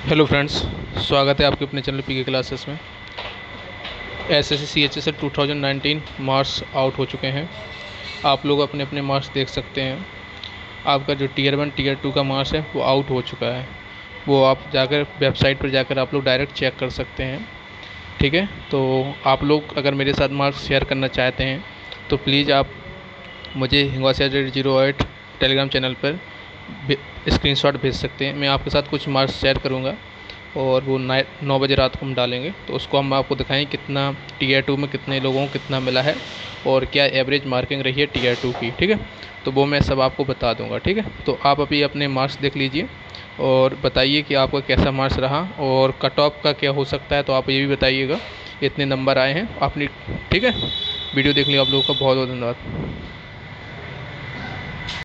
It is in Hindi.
हेलो फ्रेंड्स, स्वागत है आपके अपने चैनल पीके क्लासेस में। एसएससी सीएचएसएल 2019 मार्क्स आउट हो चुके हैं। आप लोग अपने अपने मार्क्स देख सकते हैं। आपका जो टीयर 1 टीयर 2 का मार्क्स है वो आउट हो चुका है। वो आप जाकर वेबसाइट पर जाकर आप लोग डायरेक्ट चेक कर सकते हैं। ठीक है, तो आप लोग अगर मेरे साथ मार्क्स शेयर करना चाहते हैं तो प्लीज़ आप मुझे हिंगवासिया08 टेलीग्राम चैनल पर स्क्रीनशॉट भेज सकते हैं। मैं आपके साथ कुछ मार्क्स शेयर करूंगा और वो 9 बजे रात को हम डालेंगे, तो उसको हम आपको दिखाएं कितना टीयर 2 में कितने लोगों को कितना मिला है और क्या एवरेज मार्किंग रही है टीयर 2 की। ठीक है, तो वो मैं सब आपको बता दूंगा। ठीक है, तो आप अभी अपने मार्क्स देख लीजिए और बताइए कि आपका कैसा मार्क्स रहा और कट ऑफ का क्या हो सकता है, तो आप ये भी बताइएगा इतने नंबर आए हैं आपने। ठीक है, वीडियो देखने आप लोगों का बहुत बहुत धन्यवाद।